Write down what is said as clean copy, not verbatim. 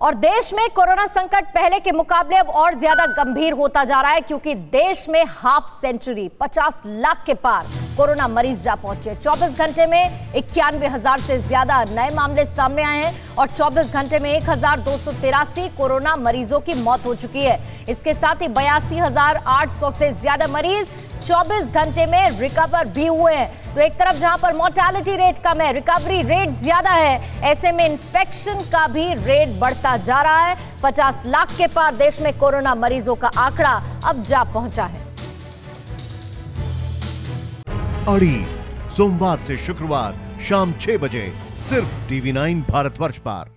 और देश में कोरोना संकट पहले के मुकाबले अब और ज्यादा गंभीर होता जा रहा है, क्योंकि देश में हाफ सेंचुरी 50 लाख के पार कोरोना मरीज जा पहुंचे। 24 घंटे में 91,000 से ज्यादा नए मामले सामने आए हैं और 24 घंटे में 1,283 कोरोना मरीजों की मौत हो चुकी है। इसके साथ ही 82,800 से ज्यादा मरीज 24 घंटे में रिकवर भी हुए हैं। तो एक तरफ जहां पर मोर्टेलिटी रेट कम है, रिकवरी रेट ज्यादा है, ऐसे में इन्फेक्शन का भी रेट बढ़ता जा रहा है। 50 लाख के पार देश में कोरोना मरीजों का आंकड़ा अब जा पहुंचा है। अड़ी सोमवार से शुक्रवार शाम 6 बजे सिर्फ टीवी 9 भारतवर्ष पर।